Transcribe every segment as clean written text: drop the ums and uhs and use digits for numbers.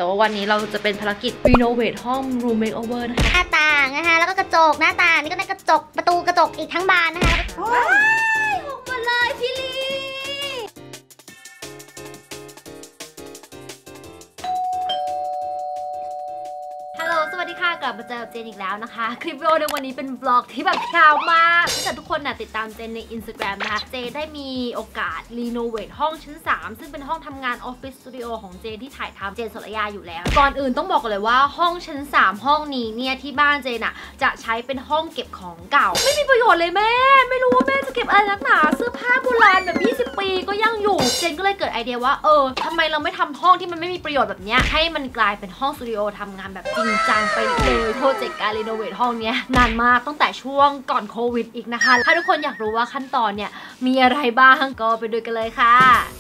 แต่ว่าวันนี้เราจะเป็นภารกิจรีโนเวทห้อง room makeover นะคะหน้าต่างนะคะแล้วก็กระจกหน้าต่างนี่ก็เป็นกระจกประตูกระจกอีกทั้งบานนะคะว้ายหกหมดเลยพี่ลีสวัสดีค่ะกลับมาเจอเจนอีกแล้วนะคะคลิปวิดีโอในวันนี้เป็นบล็อกที่แบบยาวมากถ้าเกิดทุกคนติดตามเจนใน Instagram นะคะเจได้มีโอกาสรีโนเวทห้องชั้น3ซึ่งเป็นห้องทำงานออฟฟิศสตูดิโอของเจนที่ถ่ายทำเจนสรยาอยู่แล้วก่อนอื่นต้องบอกเลยว่าห้องชั้น3ห้องนี้เนี่ยที่บ้านเจนจะใช้เป็นห้องเก็บของเก่าไม่มีประโยชน์เลยแม่ไม่รู้ว่าแม่จะเก็บอะไรนักหนาเสื้อผ้าโบราณแบบ20 ปีก็ยังอยู่เจนก็เลยเกิดไอเดียว่าทำไมเราไม่ทำห้องที่มันไม่มีประโยชน์แบบนี้ให้มันกลายเป็นห้องสตูดิโอทำงานแบบจริงจังไปเลยโปรเจกต์การรีโนเวทห้องนี้นานมากตั้งแต่ช่วงก่อนโควิดอีกนะคะถ้าทุกคนอยากรู้ว่าขั้นตอนเนี่ยมีอะไรบ้างก็ไปดูกันเลยค่ะ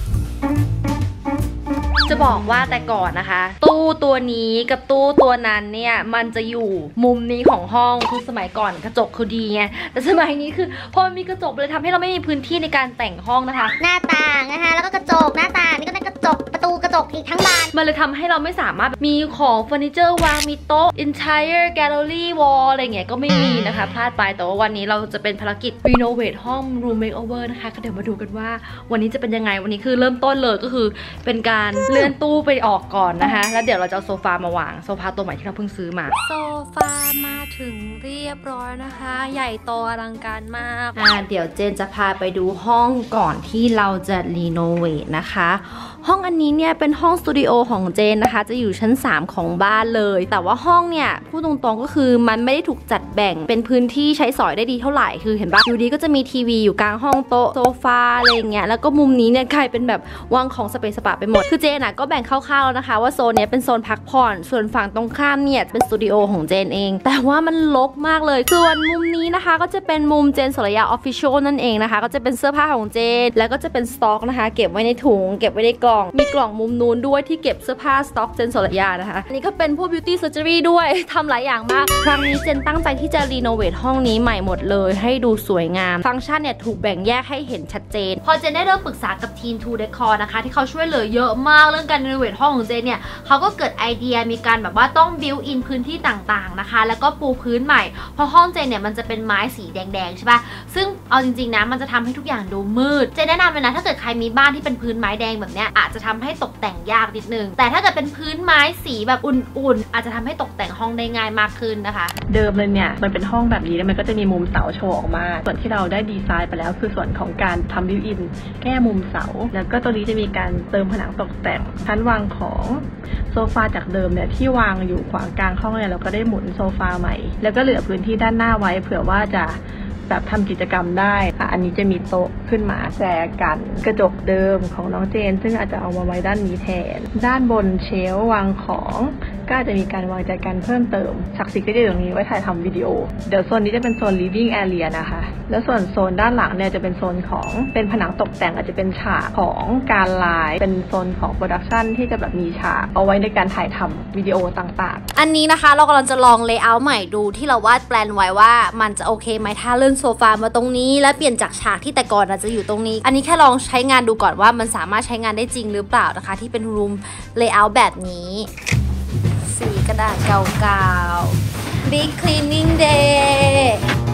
จะบอกว่าแต่ก่อนนะคะตู้ตัวนี้กับตู้ตัวนั้นเนี่ยมันจะอยู่มุมนี้ของห้องคือสมัยก่อนกระจกคือดีไงแต่สมัยนี้คือพอมันมีกระจกเลยทำให้เราไม่มีพื้นที่ในการแต่งห้องนะคะหน้าต่างนะคะแล้วก็กระจกหน้าต่างนี่ก็เป็นกระจกประตูกระจกอีกทั้งบานมันเลยทำให้เราไม่สามารถมีของเฟอร์นิเจอร์วางมีโต๊ะ entire gallery wall อะไรเงี้ยก็ไม่มีนะคะพลาดไปแต่ว่าวันนี้เราจะเป็นภารกิจรีโนเวทห้อง room makeover นะคะก็เดี๋ยวมาดูกันว่าวันนี้จะเป็นยังไงวันนี้คือเริ่มต้นเลยก็คือเป็นการเลื่อนตู้ไปออกก่อนนะคะแล้วเดี๋ยวเราจะเอาโซฟามาวางโซฟาตัวใหม่ที่เราเพิ่งซื้อมาโซฟามาถึงเรียบร้อยนะคะใหญ่โตอลังการมากเดี๋ยวเจนจะพาไปดูห้องก่อนที่เราจะรีโนเวทนะคะห้องอันนี้เนี่ยเป็นห้องสตูดิโอของเจนนะคะจะอยู่ชั้น3ของบ้านเลยแต่ว่าห้องเนี่ยพูดตรงๆก็คือมันไม่ได้ถูกจัดแบ่งเป็นพื้นที่ใช้สอยได้ดีเท่าไหร่คือเห็นปะอยู่ดีก็จะมีทีวีอยู่กลางห้องโต๊ะโซฟาอะไรอย่างเงี้ยแล้วก็มุมนี้เนี่ยกลายเป็นแบบวางของสเปซสปะไปหมดคือเจนก็แบ่งคร่าวๆนะคะว่าโซนนี้เป็นโซนพักผ่อนส่วนฝั่งตรงข้ามเนี่ยเป็นสตูดิโอของเจนเองแต่ว่ามันรกมากเลยส่วนมุมนี้นะคะก็จะเป็นมุมเจนสรยาออฟฟิเชียลนั่นเองนะคะก็จะเป็นเสื้อผ้าของเจนแล้วก็จะเป็นสต็อกนะคะเก็บไว้ในถุงเก็บไว้ในกล่องมีกล่องมุมนู้นด้วยที่เก็บเสื้อผ้าสต็อกเจนสรยานะคะอันนี้ก็เป็นพวก beauty surgery ด้วยทำหลายอย่างมากครั้งนี้เจนตั้งใจที่จะรีโนเวทห้องนี้ใหม่หมดเลยให้ดูสวยงามฟังก์ชันเนี่ยถูกแบ่งแยกให้เห็นชัดเจนพอเจนได้เริ่มปรึกษากับทีม Two Decor นะคะที่เขาช่วยเหลือเยอะมากเรื่องการรีโนเวทห้องของเจนเนี่ยเขาก็เกิดไอเดียมีการแบบว่าต้องบิวอินพื้นที่ต่างๆนะคะแล้วก็ปูพื้นใหม่เพราะห้องเจนเนี่ยมันจะเป็นไม้สีแดงๆใช่ปะซึ่งเอาจริงๆนะมันจะทำให้ทุกอย่างดูมืดเจนแนะนำเลยนะถ้าเกิดใครมีบ้านที่เป็นพื้นไม้แดงแบบเนี้ยอาจจะทำให้ตกแต่งยากนิดนึงแต่ถ้าเกิดเป็นพื้นไม้สีแบบอุ่นๆอาจจะทำให้ตกแต่งห้องได้ง่ายมากขึ้นนะคะเดิมเลยเนี่ยมันเป็นห้องแบบนี้แล้วมันก็จะมีมุมเสาโชว์ออกมาส่วนที่เราได้ดีไซน์ไปแล้วคือส่วนของการทำบิวอินแก้มุมเสาแล้วก็ตัวนี้จะมีการเติมผนังตกแต่งชั้นวางของโซฟาจากเดิมเนี่ยที่วางอยู่ขวางกลางห้องเนี่ยเราก็ได้หมุนโซฟาใหม่แล้วก็เหลือพื้นที่ด้านหน้าไว้เผื่อว่าจะแบบทำกิจกรรมได้อันนี้จะมีโต๊ะขึ้นมาแจกันกระจกเดิมของน้องเจนซึ่งอาจจะเอามาไว้ด้านนี้แทนด้านบนเชลฟ์วางของก็จะมีการวางใจกันเพิ่มเติมฉักซิกก็จะอยู่ตรงนี้ไว้ถ่ายทำวิดีโอเดี๋ยวโซนนี้จะเป็นโซน living area นะคะแล้วส่วนโซนด้านหลังเนี่ยจะเป็นโซนของเป็นผนังตกแต่งอาจจะเป็นฉากของการไลฟ์เป็นโซนของโปรดักชันที่จะแบบมีฉากเอาไว้ในการถ่ายทำวิดีโอต่างๆอันนี้นะคะเรากำลังจะลองเลเยอร์ใหม่ดูที่เราวาดแปลนไว้ว่ามันจะโอเคไหมถ้าเลื่อนโซฟามาตรงนี้แล้วเปลี่ยนจากฉากที่แต่ก่อนจะอยู่ตรงนี้อันนี้แค่ลองใช้งานดูก่อนว่ามันสามารถใช้งานได้จริงหรือเปล่านะคะที่เป็นรูมเลเยอร์แบบนี้สีกระดาษเก่าๆ Big Cleaning Day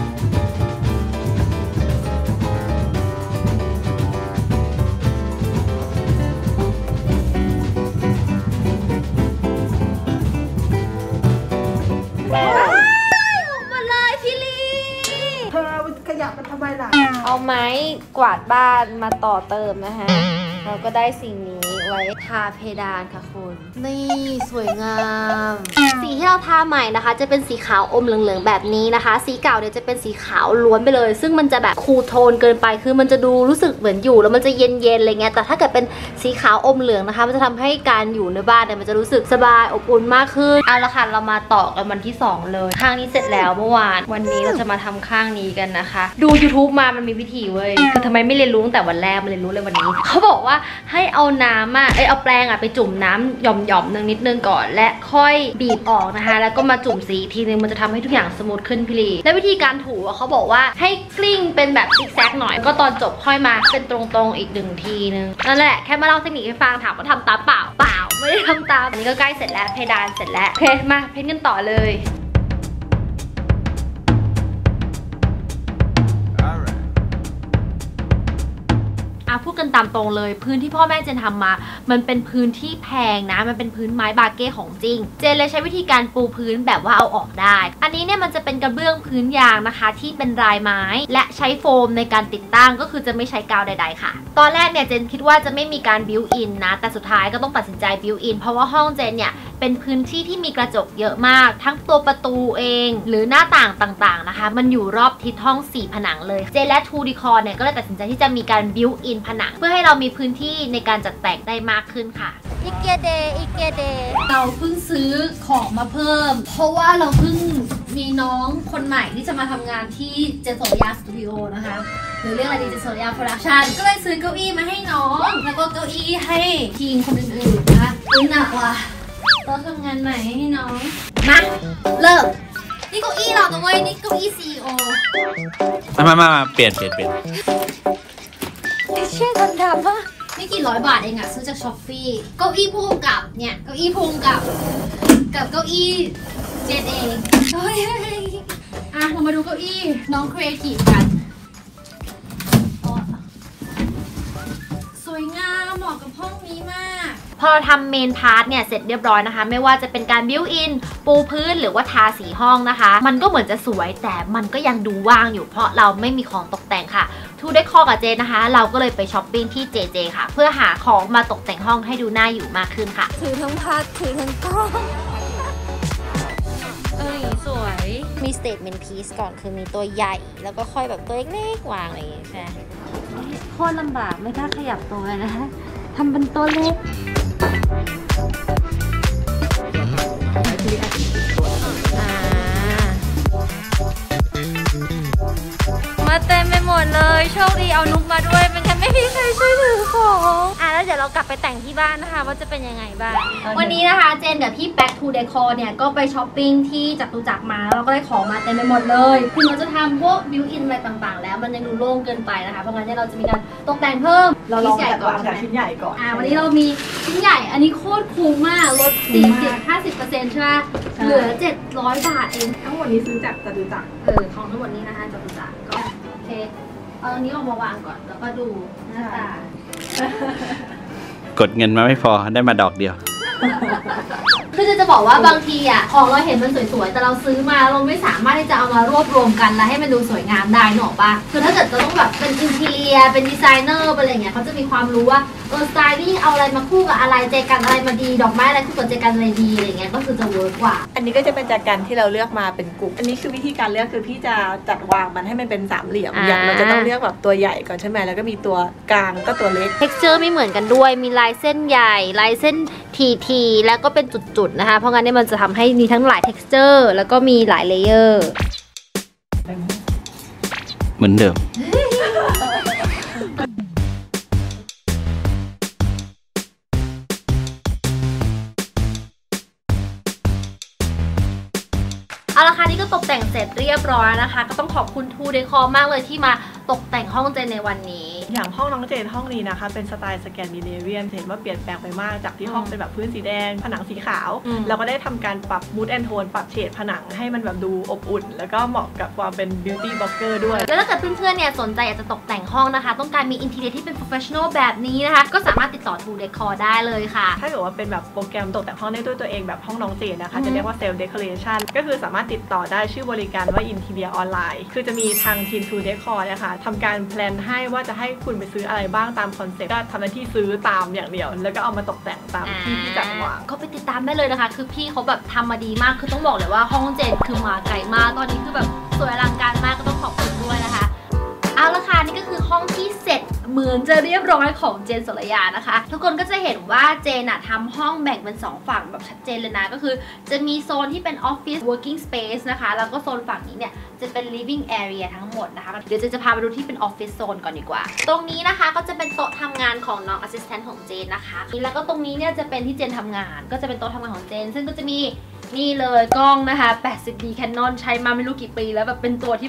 เอาไม้กวาดบ้านมาต่อเติมนะคะเราก็ได้สิ่งนี้ไว้ทาเพดานค่ะคุณนี่สวยงามสีที่เราทาใหม่นะคะจะเป็นสีขาวอมเหลืองๆแบบนี้นะคะสีเก่าเนี่ยจะเป็นสีขาวล้วนไปเลยซึ่งมันจะแบบคูลโทนเกินไปคือมันจะดูรู้สึกเหมือนอยู่แล้วมันจะเย็นๆอะไรเงี้ยแต่ถ้าเกิดเป็นสีขาวอมเหลืองนะคะมันจะทำให้การอยู่ในบ้านเนี่ยมันจะรู้สึกสบายอบอุ่นมากขึ้นเอาละค่ะเรามาต่อกันวันที่2เลยข้างนี้เสร็จแล้วเมื่อวานวันนี้เราจะมาทำข้างนี้กันนะคะดู YouTube มามันมีวิธีเว้ยคือทำไมไม่เรียนรู้ตั้งแต่วันแรกมาเรียนรู้เลยวันนี้เขาบอกว่าให้เอาน้ำเอาแปรงไปจุ่มน้ำหย่อมๆนิดนึงก่อนและค่อยบีบออกนะคะแล้วก็มาจุ่มสีทีนึงมันจะทำให้ทุกอย่างสมูทขึ้นพี่ลีและวิธีการถูเขาบอกว่าให้กลิ้งเป็นแบบซิกแซกหน่อยก็ตอนจบค่อยมาเป็นตรงๆอีก1 ทีนึงนั่นแหละแค่มาเล่าเทคนิคให้ฟังถามว่าทำตามเปล่าไม่ได้ทำตามอันนี้ก็ใกล้เสร็จแล้วเพดานเสร็จแล้วโอเคมาเพ้นกันต่อเลยพูดกันตามตรงเลยพื้นที่พ่อแม่เจนทำมามันเป็นพื้นที่แพงนะมันเป็นพื้นไม้บาเก้ของจริงเจนเลยใช้วิธีการปูพื้นแบบว่าเอาออกได้อันนี้เนี่ยมันจะเป็นกระเบื้องพื้นยางนะคะที่เป็นลายไม้และใช้โฟมในการติดตั้งก็คือจะไม่ใช้กาวใดๆค่ะตอนแรกเนี่ยเจนคิดว่าจะไม่มีการบิวอินนะแต่สุดท้ายก็ต้องตัดสินใจบิวอินเพราะว่าห้องเจนเนี่ยเป็นพื้นที่ที่มีกระจกเยอะมากทั้งตัวประตูเองหรือหน้าต่างต่างๆนะคะมันอยู่รอบทิศห้อง4ผนังเลยเจนและทูดีคอร์เนี่ยก็เลยตัดสินใจที่จะมีการบิวอินผนังเพื่อให้เรามีพื้นที่ในการจัดแต่งได้มากขึ้นค่ะอีเกเดเราเพิ่งซื้อของมาเพิ่มเพราะว่าเราเพิ่งมีน้องคนใหม่ที่จะมาทำงานที่เจนโซยาสตูดิโอนะคะหรือเรียกอะไรดีเจนโซยาโปรดักชั่นก็เลยซื้อเก้าอี้มาให้น้องแล้วก็เก้าอี้ให้ทีมคนอื่นๆนะคะหนักว่ะเราทำงานใหม่ให้น้องมาเริ่มนี่เก้าอี้เรานะเว้ยนี่เก้าอี้ CEO มาเปลี่ยนเชี่ยทันดำปะไม่กี่ร้อยบาทเองอะซื้อจากช้อปปี้เก้าอี้ผู้กำกับเนี่ยเก้าอี้ผู้กำกับกับเก้าอี้เจนเองเฮ้ยเรามาดูเก้าอี้น้องครีเอทีฟกันสวยงามเหมาะกับห้องนี้มากพอทำเมนพาร์ทเนี่ยเสร็จเรียบร้อยนะคะไม่ว่าจะเป็นการบิวอินปูพื้นหรือว่าทาสีห้องนะคะมันก็เหมือนจะสวยแต่มันก็ยังดูว่างอยู่เพราะเราไม่มีของตกแต่งค่ะทูได้คอกับเจนนะคะเราก็เลยไปช้อปปิ้งที่ JJ ค่ะเพื่อหาของมาตกแต่งห้องให้ดูน่าอยู่มากขึ้นค่ะถือทั้งพัดถือทั้งกล้องสวยมีสเตทเมนต์พีซก่อนคือมีตัวใหญ่แล้วก็ค่อยแบบตัวเล็กๆวางอะไรอย่างเงี้ยใช่โคตรลำบากไม่กล้าขยับตัวนะคะทำเป็นตัวเล็กมาเต็มไปหมดเลยโชคดีเอานุ๊กมาด้วยเป็นกันไม่มีใครช่วยถือของแล้วเดี๋ยวเรากลับไปแต่งที่บ้านนะคะว่าจะเป็นยังไงบ้างวันนี้นะคะเจนกับพี่ Back to Decor เนี่ยก็ไปช้อปปิ้งที่จตุจักรมาแล้วเราก็ได้ของมาเต็มไปหมดเลยคือเราจะทำพวกบิวอินอะไรต่างๆแล้วมันยังดูโล่งเกินไปนะคะเพราะงั้นเนี่ยเราจะมีการตกแต่งเพิ่มเราลองจัดวางจากชิ้นใหญ่ก่อนวันนี้เรามีชิ้นใหญ่อันนี้โคตรคุ้มมากลด 40-50% ใช่ไหมเหลือ700 บาทเองทั้งหมดนี้ซื้อจากจตุจักรของทั้งหมดนี้นะคะจตุจักรก็โอเคเอาอันนี้ออกมาวางก่อนแล้วก็ดูหน้าตากดเงินมาไม่พอได้มาดอกเดียวคือจะบอกว่าบางทีอ่ะของเราเห็นมันสวยๆแต่เราซื้อมาเราไม่สามารถที่จะเอามารวบรวมกันแล้วให้มันดูสวยงามได้หรอกปะคือถ้าเกิดจะต้องแบบเป็นอินทีเรียเป็นดีไซเนอร์อะไรเงี้ยเขาจะมีความรู้ว่าสไตลิ่งเอาอะไรมาคู่กับอะไรเจกันอะไรมาดีดอกไม้อะไรคู่กับเจกันอะไรดีอะไรเงี้ยก็คือจะเวิร์กกว่าอันนี้ก็จะเป็นจากกันที่เราเลือกมาเป็นกลุ่มอันนี้คือวิธีการเลือกคือพี่จะจัดวางมันให้มันเป็นสามเหลี่ยมอย่างเราจะต้องเลือกแบบตัวใหญ่ก่อนใช่ไหมแล้วก็มีตัวกลางก็ตัวเล็ก texture ไม่เหมือนกันด้วยมีลายเส้นใหญ่ลายเส้นทีแล้วก็เป็นจุดๆนะคะเพราะงั้นเนี่ยมันจะทำให้มีทั้งหลาย texture แล้วก็มีหลายเลเยอร์เหมือนเดิมเอาละค่ะนี่ก็ตกแต่งเสร็จเรียบร้อยนะคะก็ต้องขอบคุณทูเดคอร์มากเลยที่มาตกแต่งห้องเจนในวันนี้อย่างห้องน้องเจนห้องนี้นะคะเป็นสไตล์สแกนดิเนเวียนเห็นว่าเปลี่ยนแปลงไปมากจากที่ห้องเป็นแบบพื้นสีแดงผนังสีขาวเราก็ได้ทำการปรับมูดแอนโทนปรับเฉดผนังให้มันแบบดูอบอุ่นแล้วก็เหมาะกับความเป็นบิวตี้บล็อกเกอร์ด้วยแล้วถ้าเกิดเพื่อนๆเนี่ยสนใจอยากจะตกแต่งห้องนะคะต้องการมีอินทีเรียที่เป็นโปรเฟชชั่นอลแบบนี้นะคะก็สามารถติดต่อทูเดคอร์ได้เลยค่ะถ้าเกิดว่าเป็นแบบโปรแกรมตกแต่งห้องได้ด้วยตัวเองแบบห้องน้องเจนนะคะจะเรียกว่าเซลฟ์เดคอเรชันก็คือสามารถติดต่อได้ชื่อบริการว่า Interior ออนไลน์คือจะมีทางทีม True Decor นะคะทำการแพลนให้ว่าจะให้คุณไปซื้ออะไรบ้างตามคอนเซ็ปต์ก็ทำหน้าที่ซื้อตามอย่างเดียวแล้วก็เอามาตกแต่งตามที่จัดวางก็ไปติดตามได้เลยนะคะคือพี่เขาแบบทำมาดีมากคือต้องบอกเลยว่าห้องเจนคือมาไกลมากตอนนี้คือแบบสวยอลังการมากก็ต้องขอบคุณด้วยนะคะเอาละค่ะนี่ก็คือห้องที่เสร็จเหมือนจะเรียบร้อยของเจนโสระยานะคะทุกคนก็จะเห็นว่าเจนทำห้องแบ่งเป็น2ฝั่งแบบชัดเจนเลยนะก็คือจะมีโซนที่เป็น Office Working Space นะคะแล้วก็โซนฝั่งนี้เนี่ยจะเป็น Living Area ทั้งหมดนะคะเดี๋ยวเจนจะพาไปดูที่เป็น Office Zone ก่อนดีกว่าตรงนี้นะคะก็จะเป็นโต๊ะทำงานของน้อง Assistant ของเจนนะคะแล้วก็ตรงนี้เนี่ยจะเป็นที่เจนทำงานก็จะเป็นโต๊ะทำงานของเจนซึ่งก็จะมีนี่เลยกล้องนะคะ 80D Canon ใช้มาไม่รู้กี่ปีแล้วแบบเป็นตัวที่แบบโ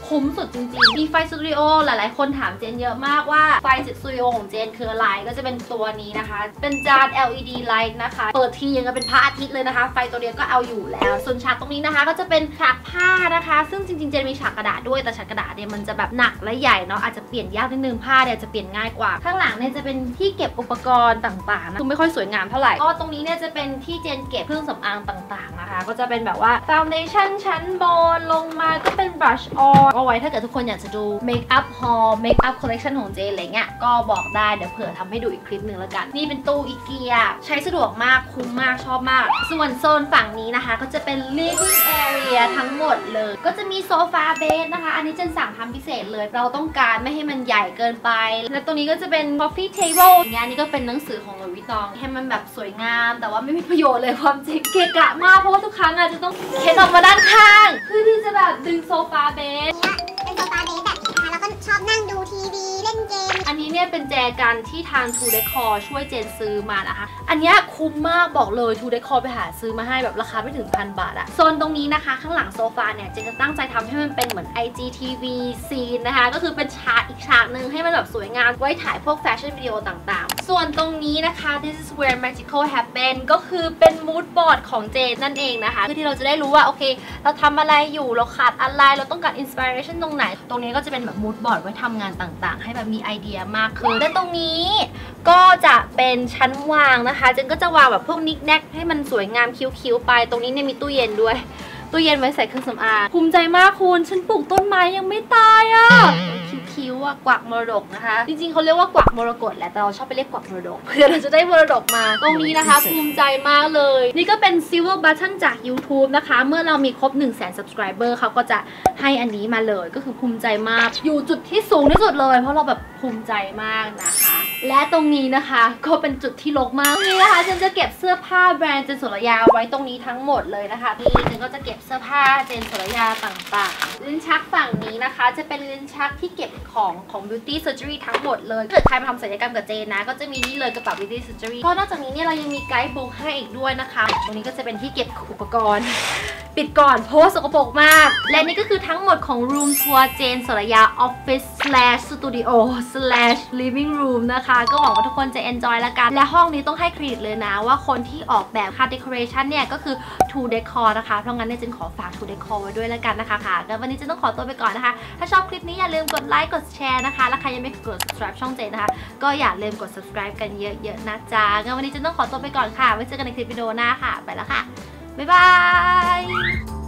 คุ้มสุดจริงๆมีไฟสตูดิโอหลายๆคนถามเจนเยอะมากว่าไฟสตูดิโอของเจนคืออะไรก็จะเป็นตัวนี้นะคะเป็นจาน LED light นะคะเปิดทียังกับเป็นพระอาทิตย์เลยนะคะไฟตัวเดียวก็เอาอยู่แล้วส่วนฉากตรงนี้นะคะก็จะเป็นฉากผ้านะคะซึ่งจริงๆเจนมีฉากกระดาษด้วยแต่ฉากกระดาษเนี่ยมันจะแบบหนักและใหญ่เนาะอาจจะเปลี่ยนยากนิดนึงผ้าเนี่ยจะเปลี่ยนง่ายกว่าข้างหลังเนี่ยจะเป็นที่เก็บอุปกรณ์ต่างๆนะคือไม่ค่อยสวยงามเท่าไหร่ก็ตรงนี้เนี่ยจะเป็นที่เจนเก็บเครื่องสำอางต่างๆนะคะก็จะเป็นแบบว่า foundation ชั้นบนลงมาก็เป็น brush on เอาไว้ถ้าเกิดทุกคนอยากจะดู make up haul make up collection ของเจนอะไรเงี้ยก็บอกได้เดี๋ยวเผื่อทำให้ดูอีกคลิปหนึ่งแล้วกันนี่เป็นตู้อีเกียใช้สะดวกมากคุ้มมากชอบมากส่วนโซนฝั่งนี้นะคะก็จะเป็น living area ทั้งหมดเลยก็จะมีโซฟาเบดนะคะอันนี้เจนสั่งทำพิเศษเลยเราต้องการไม่ให้มันใหญ่เกินไปและตรงนี้ก็จะเป็น coffee table อย่างเงี้ยนี่ก็เป็นหนังสือของหลุยส์วิตตองให้มันแบบสวยงามแต่ว่าไม่มีประโยชน์เลยความจริงเกะกะมากเพราะว่าทุกครั้งอาจจะต้องเข็นออกมาด้านข้างเพื่อที่จะแบบดึงโซฟาเบดเป็นโซฟาเบสแบบนี้นะคะแล้วก็ชอบนั่งดูทีวีเล่นเกมอันนี้เนี่ยเป็นแจกันที่ทาง True Decor ช่วยเจนซื้อมานะคะอันนี้คุ้มมากบอกเลย True Decor ไปหาซื้อมาให้แบบราคาไม่ถึง1,000 บาทอะโซนตรงนี้นะคะข้างหลังโซฟาเนี่ยเจนจะตั้งใจทำให้มันเป็นเหมือน IGTV scene นะคะก็คือเป็นฉากอีกฉากหนึ่งให้มันแบบสวยงามไว้ถ่ายพวกแฟชั่นวิดีโอต่างๆส่วนตรงนี้นะคะ This is where magical happen ก็คือเป็น mood board ของเจนนั่นเองนะคะเพื่อที่เราจะได้รู้ว่าโอเคเราทำอะไรอยู่เราขาดอะไรเราต้องการ inspiration ตรงไหนตรงนี้ก็จะเป็นแบบ mood board ไว้ทำงานต่างๆให้แบบมีไอเดียมากขึ้นและตรงนี้ก็จะเป็นชั้นวางนะคะเจนก็จะวางแบบพวกนิกแนกให้มันสวยงามคิ้วๆไปตรงนี้เนี่ยมีตู้เย็นด้วยตู้เย็นไว้ใส่เครื่องสำอางภูมิใจมากคุณฉันปลูกต้นไม้ยังไม่ตายอ่ะคิ้วๆอ่ะกวักมรดกนะคะจริงๆเขาเรียกว่ากวักมรกตแหละแต่เราชอบไปเรียกกวักมรดกเพื่อเราจะได้มรดกมาตรงนี้นะคะภูมิใจมากเลยนี่ก็เป็น silver button จาก YouTube นะคะเมื่อเรามีครบ 100,000 subscriber เขาก็จะให้อันนี้มาเลยก็คือภูมิใจมากอยู่จุดที่สูงที่สุดเลยเพราะเราแบบภูมิใจมากนะคะและตรงนี้นะคะก็เป็นจุดที่รกมากนี่นะคะฉันจะเก็บเสื้อผ้าแบรนด์เจนสุรยาไว้ตรงนี้ทั้งหมดเลยนะคะนี่ฉันก็จะเก็บเสื้อผ้าเจนสุรยาต่างๆลิ้นชักฝั่งนี้นะคะจะเป็นลิ้นชักที่เก็บของ beauty surgery ทั้งหมดเลยถ้าเกิดใครมาทำศัลยกรรมกับเจนนะก็จะมีนี่เลยกระเป๋า beauty surgery ก็นอกจากนี้เนี่ยเรายังมีไกด์บุ๊กให้อีกด้วยนะคะตรงนี้ก็จะเป็นที่เก็บอุปกรณ์ปิดก่อนเพราะว่าสกปรกมากและนี่ก็คือทั้งหมดของ room tour เจนสุรยา office / studio / living room นะคะก็หวังว่าทุกคนจะ enjoy ละกันและห้องนี้ต้องให้เครดิตเลยนะว่าคนที่ออกแบบค่า decoration เนี่ยก็คือ True Decor นะคะเพราะงั้นเนี่ยเจนขอฝาก True Decor ไว้ด้วยละกันนะคะงั้นวันนี้เจนต้องขอตัวไปก่อนนะคะถ้าชอบคลิปนี้อย่าลืมกดไลค์กดแชร์นะคะและใครยังไม่กด subscribe ช่องเจนนะคะก็อย่าลืมกด subscribe กันเยอะๆนะจ๊ะงั้นวันนี้เจนต้องขอตัวไปก่อนค่ะไว้เจอกันในคลิปวิดีโอหน้าค่ะไปแล้วค่ะบ๊ายบาย